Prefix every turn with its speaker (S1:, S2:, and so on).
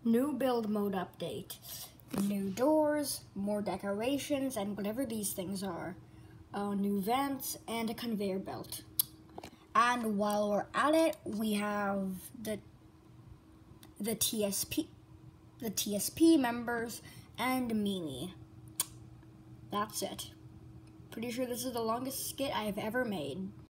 S1: New build mode update. New doors, more decorations, and whatever these things are. New vents, and a conveyor belt. And while we're at it, we have the TSP members, and Mimi. That's it. Pretty sure this is the longest skit I have ever made.